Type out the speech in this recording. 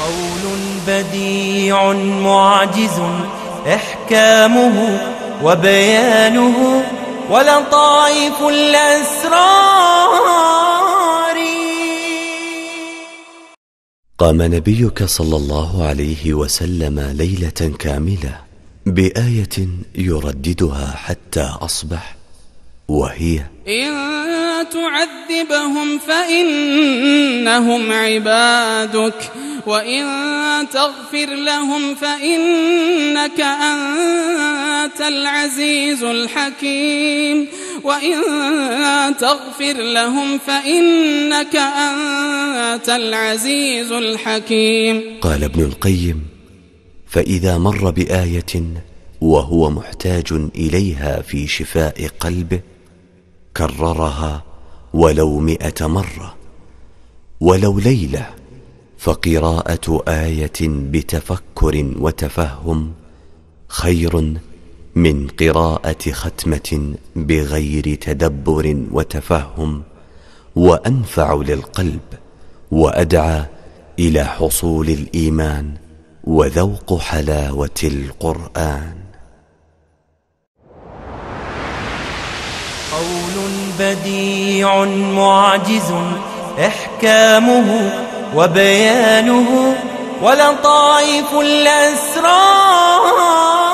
قول بديع معجز إحكامه وبيانه ولطائف الأسرار. قام نبيك صلى الله عليه وسلم ليلة كاملة بآية يرددها حتى أصبح، وهي: إن تعذبهم فإنهم عبادك وإن تغفر لهم فإنك أنت العزيز الحكيم وإن تغفر لهم فإنك أنت العزيز الحكيم. قال ابن القيم: فإذا مر بآية وهو محتاج إليها في شفاء قلبه كررها ولو 100 مرة، ولو ليلة، فقراءة آية بتفكر وتفهم خير من قراءة ختمة بغير تدبر وتفهم، وأنفع للقلب وأدعى إلى حصول الإيمان وذوق حلاوة القرآن. قول بديع معجز إحكامه وبيانه ولطائف الأسرار.